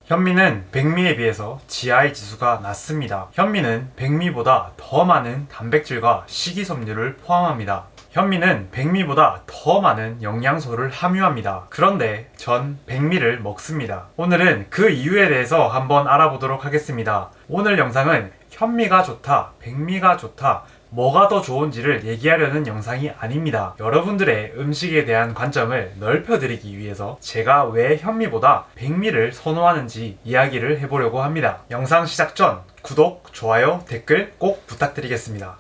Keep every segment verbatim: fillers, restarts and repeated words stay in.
현미는 백미에 비해서 지아이 지수가 낮습니다. 현미는 백미보다 더 많은 단백질과 식이섬유를 포함합니다. 현미는 백미보다 더 많은 영양소를 함유합니다. 그런데 전 백미를 먹습니다. 오늘은 그 이유에 대해서 한번 알아보도록 하겠습니다. 오늘 영상은 현미가 좋다, 백미가 좋다, 뭐가 더 좋은지를 얘기하려는 영상이 아닙니다. 여러분들의 음식에 대한 관점을 넓혀드리기 위해서 제가 왜 현미보다 백미를 선호하는지 이야기를 해보려고 합니다. 영상 시작 전 구독, 좋아요, 댓글 꼭 부탁드리겠습니다.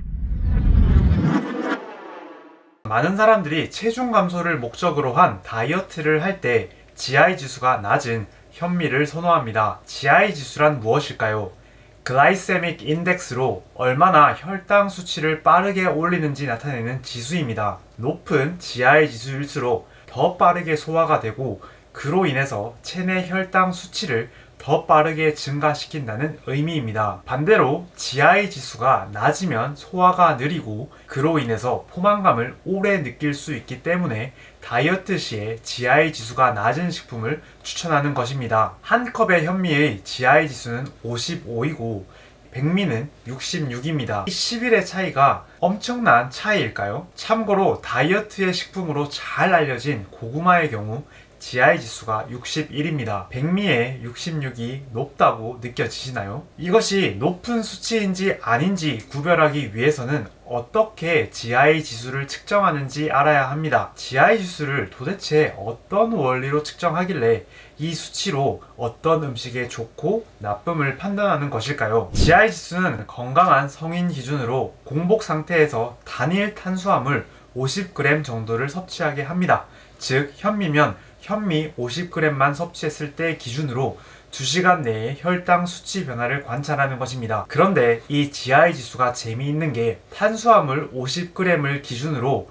많은 사람들이 체중 감소를 목적으로 한 다이어트를 할 때 지아이 지수가 낮은 현미를 선호합니다. 지아이 지수란 무엇일까요? 글라이세믹 인덱스로 얼마나 혈당 수치를 빠르게 올리는지 나타내는 지수입니다. 높은 지아이 지수일수록 더 빠르게 소화가 되고 그로 인해서 체내 혈당 수치를 더 빠르게 증가시킨다는 의미입니다. 반대로 지아이 지수가 낮으면 소화가 느리고 그로 인해서 포만감을 오래 느낄 수 있기 때문에 다이어트 시에 지아이 지수가 낮은 식품을 추천하는 것입니다. 한 컵의 현미의 지아이 지수는 오십오이고 백미는 육십육입니다. 이 십일의 차이가 엄청난 차이일까요? 참고로 다이어트의 식품으로 잘 알려진 고구마의 경우 지아이 지수가 육십일입니다. 백미의 육십육이 높다고 느껴지시나요? 이것이 높은 수치인지 아닌지 구별하기 위해서는 어떻게 지아이 지수를 측정하는지 알아야 합니다. 지아이 지수를 도대체 어떤 원리로 측정하길래 이 수치로 어떤 음식에 좋고 나쁨을 판단하는 것일까요? 지아이 지수는 건강한 성인 기준으로 공복 상태에서 단일 탄수화물 오십 그램 정도를 섭취하게 합니다. 즉 현미면 현미 오십 그램만 섭취했을 때 기준으로 두 시간 내에 혈당 수치 변화를 관찰하는 것입니다. 그런데 이 지아이 지수가 재미있는 게 탄수화물 오십 그램을 기준으로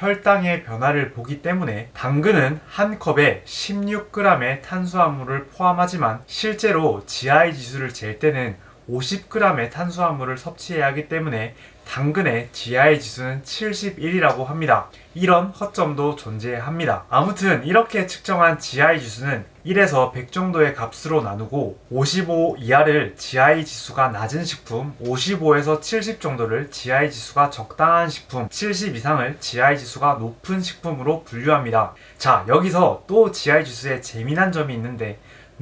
혈당의 변화를 보기 때문에 당근은 한 컵에 십육 그램의 탄수화물을 포함하지만 실제로 지아이 지수를 잴 때는 오십 그램의 탄수화물을 섭취해야 하기 때문에 당근의 지아이 지수는 칠십일이라고 합니다. 이런 허점도 존재합니다. 아무튼 이렇게 측정한 지아이 지수는 일에서 백 정도의 값으로 나누고 오십오 이하를 지아이 지수가 낮은 식품, 오십오에서 칠십 정도를 지아이 지수가 적당한 식품, 칠십 이상을 지아이 지수가 높은 식품으로 분류합니다. 자, 여기서 또 지아이 지수에 재미난 점이 있는데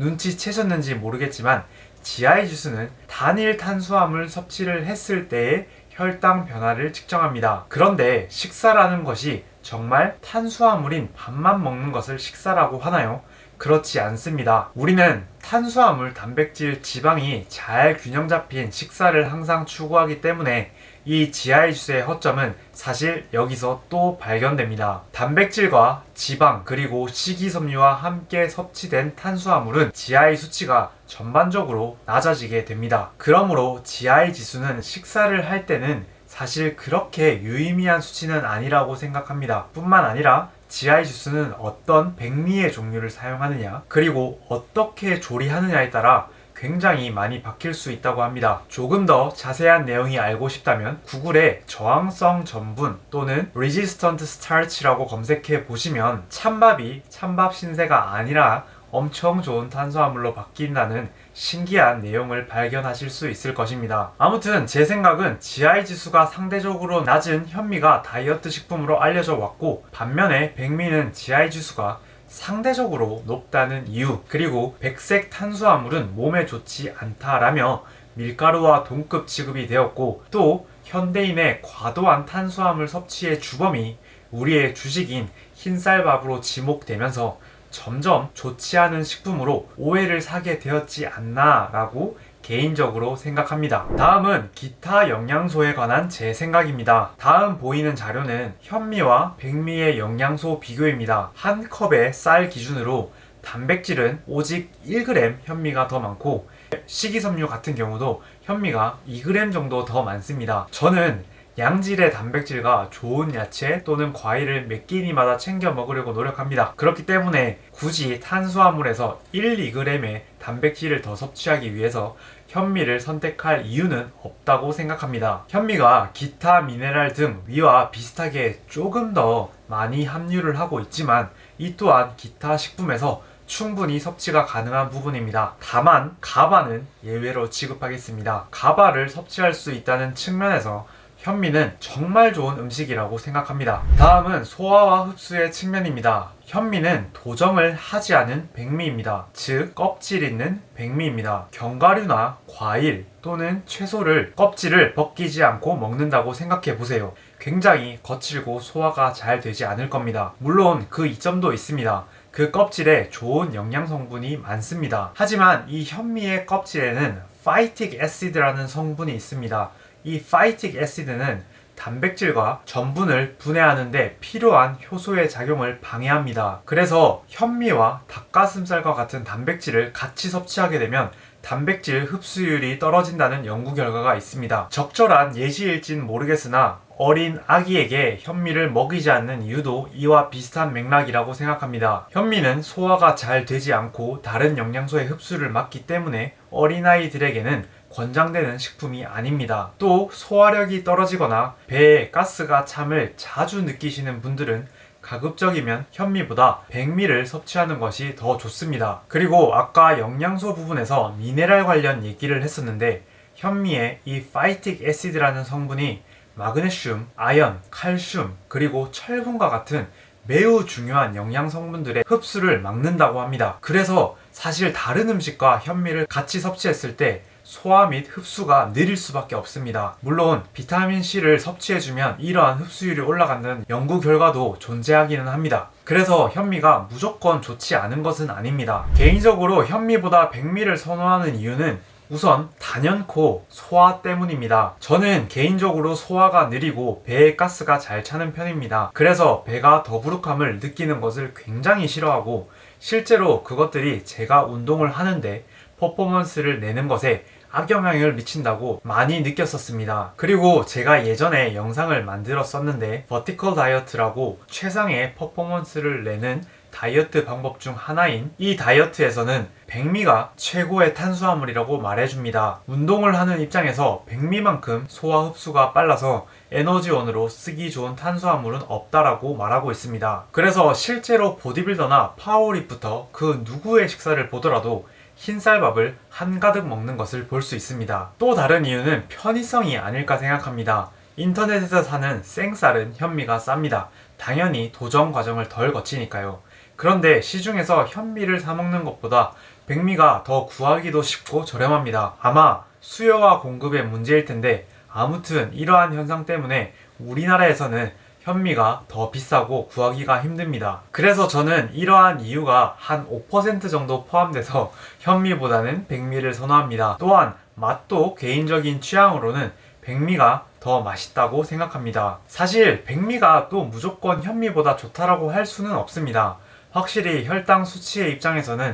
눈치채셨는지 모르겠지만 지아이 지수는 단일 탄수화물 섭취를 했을 때의 혈당 변화를 측정합니다. 그런데 식사라는 것이 정말 탄수화물인 밥만 먹는 것을 식사라고 하나요? 그렇지 않습니다. 우리는 탄수화물, 단백질, 지방이 잘 균형 잡힌 식사를 항상 추구하기 때문에 이 지아이 지수의 허점은 사실 여기서 또 발견됩니다. 단백질과 지방 그리고 식이섬유와 함께 섭취된 탄수화물은 지아이 수치가 전반적으로 낮아지게 됩니다. 그러므로 지아이 지수는 식사를 할 때는 사실 그렇게 유의미한 수치는 아니라고 생각합니다. 뿐만 아니라 지아이 지수는 어떤 백미의 종류를 사용하느냐 그리고 어떻게 조리하느냐에 따라 굉장히 많이 바뀔 수 있다고 합니다. 조금 더 자세한 내용이 알고 싶다면 구글에 저항성 전분 또는 resistant starch라고 검색해 보시면 찬밥이 찬밥 신세가 아니라 엄청 좋은 탄수화물로 바뀐다는 신기한 내용을 발견하실 수 있을 것입니다. 아무튼 제 생각은 지아이 지수가 상대적으로 낮은 현미가 다이어트 식품으로 알려져 왔고 반면에 백미는 지아이 지수가 상대적으로 높다는 이유 그리고 백색 탄수화물은 몸에 좋지 않다라며 밀가루와 동급 취급이 되었고 또 현대인의 과도한 탄수화물 섭취의 주범이 우리의 주식인 흰쌀밥으로 지목되면서 점점 좋지 않은 식품으로 오해를 사게 되었지 않나 라고 개인적으로 생각합니다. 다음은 기타 영양소에 관한 제 생각입니다. 다음 보이는 자료는 현미와 백미의 영양소 비교입니다. 한 컵의 쌀 기준으로 단백질은 오직 일 그램 현미가 더 많고 식이섬유 같은 경우도 현미가 이 그램 정도 더 많습니다. 저는 양질의 단백질과 좋은 야채 또는 과일을 몇 끼니마다 챙겨 먹으려고 노력합니다. 그렇기 때문에 굳이 탄수화물에서 일, 이 그램의 단백질을 더 섭취하기 위해서 현미를 선택할 이유는 없다고 생각합니다. 현미가 기타 미네랄 등 위와 비슷하게 조금 더 많이 함유를 하고 있지만 이 또한 기타 식품에서 충분히 섭취가 가능한 부분입니다. 다만 가바는 예외로 취급하겠습니다. 가바를 섭취할 수 있다는 측면에서 현미는 정말 좋은 음식이라고 생각합니다. 다음은 소화와 흡수의 측면입니다. 현미는 도정을 하지 않은 백미입니다. 즉 껍질 있는 백미입니다. 견과류나 과일 또는 채소를 껍질을 벗기지 않고 먹는다고 생각해 보세요. 굉장히 거칠고 소화가 잘 되지 않을 겁니다. 물론 그 이점도 있습니다. 그 껍질에 좋은 영양 성분이 많습니다. 하지만 이 현미의 껍질에는 파이틱 애시드라는 성분이 있습니다. 이 파이틱 애시드는 단백질과 전분을 분해하는 데 필요한 효소의 작용을 방해합니다. 그래서 현미와 닭가슴살과 같은 단백질을 같이 섭취하게 되면 단백질 흡수율이 떨어진다는 연구 결과가 있습니다. 적절한 예시일진 모르겠으나 어린 아기에게 현미를 먹이지 않는 이유도 이와 비슷한 맥락이라고 생각합니다. 현미는 소화가 잘 되지 않고 다른 영양소의 흡수를 막기 때문에 어린아이들에게는 권장되는 식품이 아닙니다. 또 소화력이 떨어지거나 배에 가스가 참을 자주 느끼시는 분들은 가급적이면 현미보다 백미를 섭취하는 것이 더 좋습니다. 그리고 아까 영양소 부분에서 미네랄 관련 얘기를 했었는데 현미의 이 파이틱 애시드라는 성분이 마그네슘, 아연, 칼슘, 그리고 철분과 같은 매우 중요한 영양 성분들의 흡수를 막는다고 합니다. 그래서 사실 다른 음식과 현미를 같이 섭취했을 때 소화 및 흡수가 느릴 수밖에 없습니다. 물론 비타민C를 섭취해주면 이러한 흡수율이 올라간다는 연구 결과도 존재하기는 합니다. 그래서 현미가 무조건 좋지 않은 것은 아닙니다. 개인적으로 현미보다 백미를 선호하는 이유는 우선 단연코 소화 때문입니다. 저는 개인적으로 소화가 느리고 배에 가스가 잘 차는 편입니다. 그래서 배가 더부룩함을 느끼는 것을 굉장히 싫어하고 실제로 그것들이 제가 운동을 하는데 퍼포먼스를 내는 것에 악영향을 미친다고 많이 느꼈었습니다. 그리고 제가 예전에 영상을 만들었었는데 버티컬 다이어트라고 최상의 퍼포먼스를 내는 다이어트 방법 중 하나인 이 다이어트에서는 백미가 최고의 탄수화물이라고 말해줍니다. 운동을 하는 입장에서 백미만큼 소화 흡수가 빨라서 에너지원으로 쓰기 좋은 탄수화물은 없다라고 말하고 있습니다. 그래서 실제로 보디빌더나 파워리프터 그 누구의 식사를 보더라도 흰쌀밥을 한가득 먹는 것을 볼 수 있습니다. 또 다른 이유는 편의성이 아닐까 생각합니다. 인터넷에서 사는 생쌀은 현미가 쌉니다. 당연히 도정 과정을 덜 거치니까요. 그런데 시중에서 현미를 사 먹는 것보다 백미가 더 구하기도 쉽고 저렴합니다. 아마 수요와 공급의 문제일 텐데 아무튼 이러한 현상 때문에 우리나라에서는 현미가 더 비싸고 구하기가 힘듭니다. 그래서 저는 이러한 이유가 한 오 퍼센트 정도 포함돼서 현미보다는 백미를 선호합니다. 또한 맛도 개인적인 취향으로는 백미가 더 맛있다고 생각합니다. 사실 백미가 또 무조건 현미보다 좋다라고 할 수는 없습니다. 확실히 혈당 수치의 입장에서는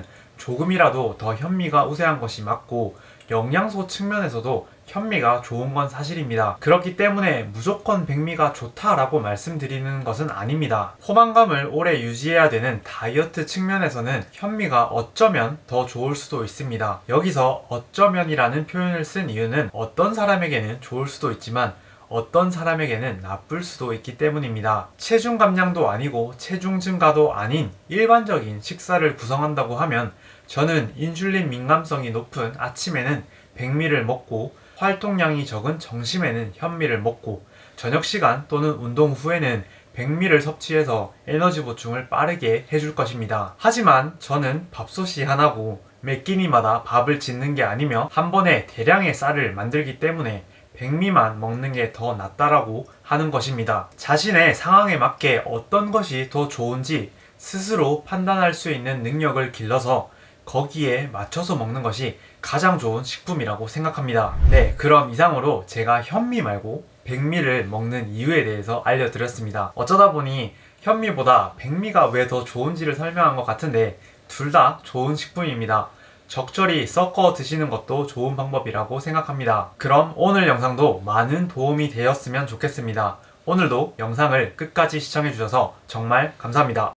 조금이라도 더 현미가 우세한 것이 맞고 영양소 측면에서도 현미가 좋은 건 사실입니다. 그렇기 때문에 무조건 백미가 좋다라고 말씀드리는 것은 아닙니다. 포만감을 오래 유지해야 되는 다이어트 측면에서는 현미가 어쩌면 더 좋을 수도 있습니다. 여기서 어쩌면이라는 표현을 쓴 이유는 어떤 사람에게는 좋을 수도 있지만 어떤 사람에게는 나쁠 수도 있기 때문입니다. 체중 감량도 아니고 체중 증가도 아닌 일반적인 식사를 구성한다고 하면 저는 인슐린 민감성이 높은 아침에는 백미를 먹고 활동량이 적은 점심에는 현미를 먹고 저녁 시간 또는 운동 후에는 백미를 섭취해서 에너지 보충을 빠르게 해줄 것입니다. 하지만 저는 밥솥이 하나고 매 끼니마다 밥을 짓는 게 아니며 한 번에 대량의 쌀을 만들기 때문에 백미만 먹는 게 더 낫다라고 하는 것입니다. 자신의 상황에 맞게 어떤 것이 더 좋은지 스스로 판단할 수 있는 능력을 길러서 거기에 맞춰서 먹는 것이 가장 좋은 식품이라고 생각합니다. 네, 그럼 이상으로 제가 현미 말고 백미를 먹는 이유에 대해서 알려드렸습니다. 어쩌다 보니 현미보다 백미가 왜 더 좋은지를 설명한 것 같은데 둘 다 좋은 식품입니다. 적절히 섞어 드시는 것도 좋은 방법이라고 생각합니다. 그럼 오늘 영상도 많은 도움이 되었으면 좋겠습니다. 오늘도 영상을 끝까지 시청해주셔서 정말 감사합니다.